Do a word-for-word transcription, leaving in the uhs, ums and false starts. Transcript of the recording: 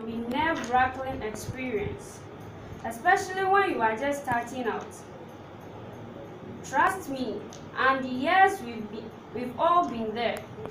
can be a nerve-wracking experience, especially when you are just starting out. Trust me, and yes, we've, been, we've all been there.